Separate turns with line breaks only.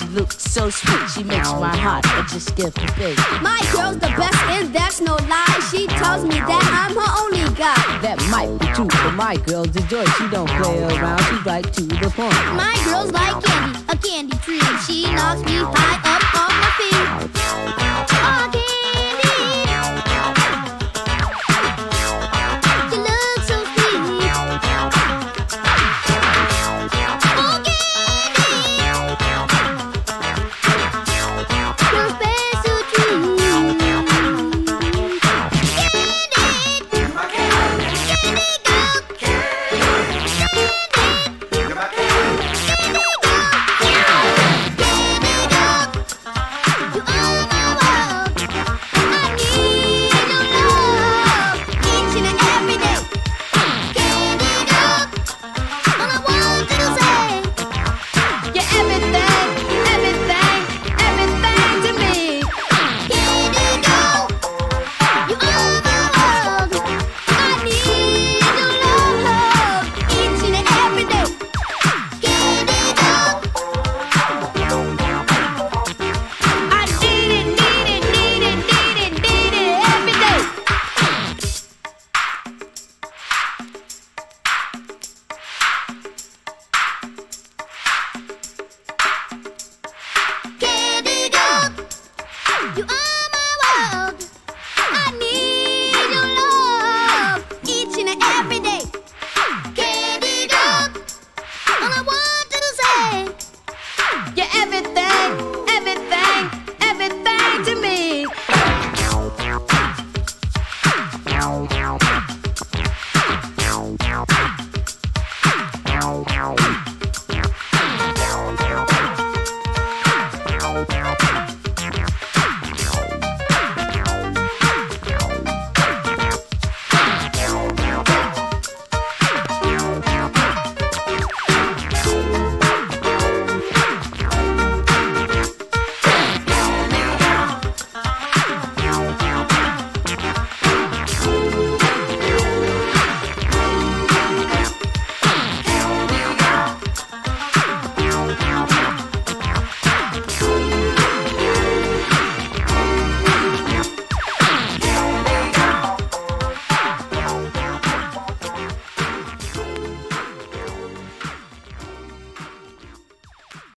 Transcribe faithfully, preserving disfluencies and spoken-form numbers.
looks so sweet, she makes my heart just skip a beat.
My girl's the best and that's no lie. She tells me that I'm her only guy.
That might be true, but my girl's a joy. She don't play around, she's right to the point.
My girl's like candy, a candy tree. She knocks me high up off my feet. Oh, candy. You look so sweet. Oh, candy. Your special treat. Candy.
My candy.
Candy girl.
You're my candy. You are my world. I need your love each and every day. Candy girl, all I want to say,
You're everything, everything, everything to me.
Candy.